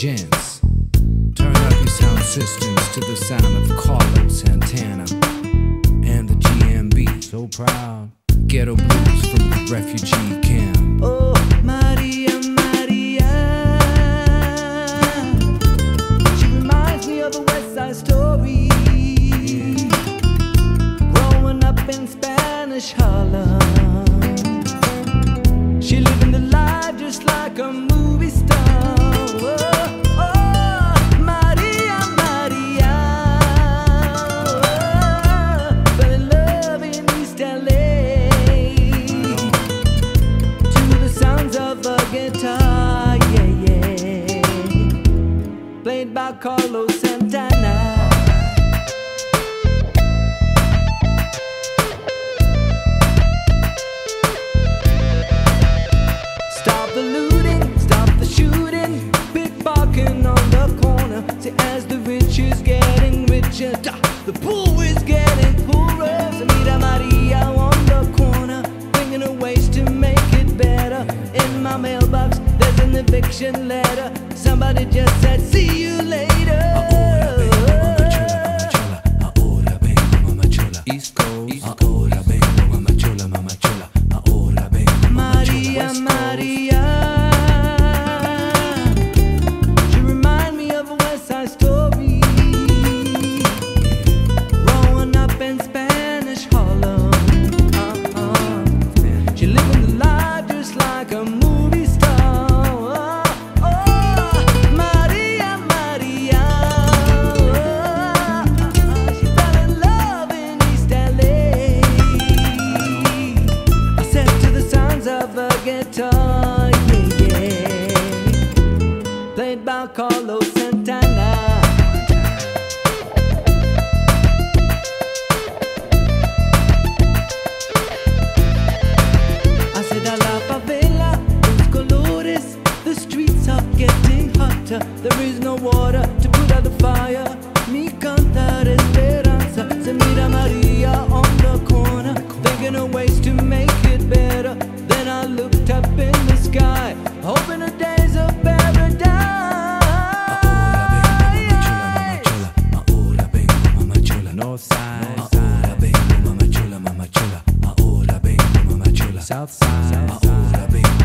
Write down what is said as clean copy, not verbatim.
gents, turn up your sound systems to the sound of Karl, Santana, and the GMB. So proud. Ghetto blues from the refugee camp. Oh, Maria, Maria, she reminds me of a West Side Story. Growing up in Spanish Harlem, she living the life just like a movie star. By Carlos Santana. Stop the looting, stop the shooting, pickpocketing on the corner. See, as the rich is getting richer, the poor is getting poorer. So Mira Maria on the corner, thinking of ways to make it better. In my mailbox, there's an eviction letter. Somebody just said, see you later. Ahora vengo, mamá chola. East Coast. Ahora vengo, mamá chola, mamá chola. Ahora vengo, mamá chola. Maria, Maria, she remind me of a West Side Story. Growing up in Spanish Harlem, she living the life just like a movie star. Guitar, yeah, yeah, played by Carlos Santana. I said a la favela, los colores, the streets are getting hotter. There is no water to put out the fire. Mi cantar esperanza. Se mira Maria on the corner, thinking of ways to make it better. Then I looked up in the sky, hoping the days of paradise. Ahora vengo, mamá chola. North side. Ahora vengo, mamá chola, mamá chola. Ahora vengo, mamá chola. South side. Ahora vengo.